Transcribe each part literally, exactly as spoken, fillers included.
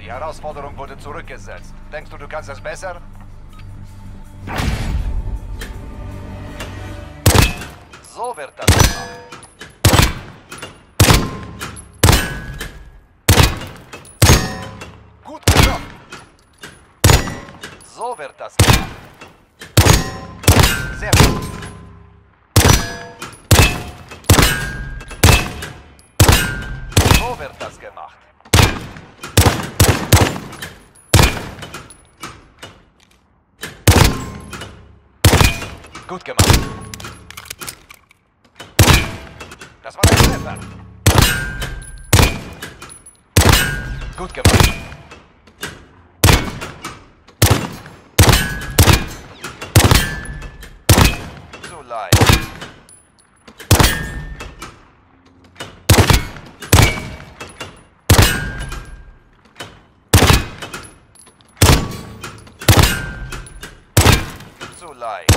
Die Herausforderung wurde zurückgesetzt. Denkst du, du kannst es besser? So wird das gemacht. Gut gemacht. So wird das gemacht. Sehr gut. So wird das gemacht. Gut gemacht. Das war ein Treffer. Gut gemacht. Zu leicht. Zu leicht.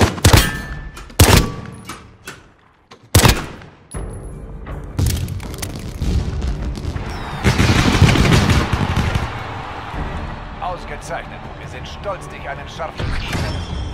Ausgezeichnet. Wir sind stolz, dich einen Scharfschützen zu nennen.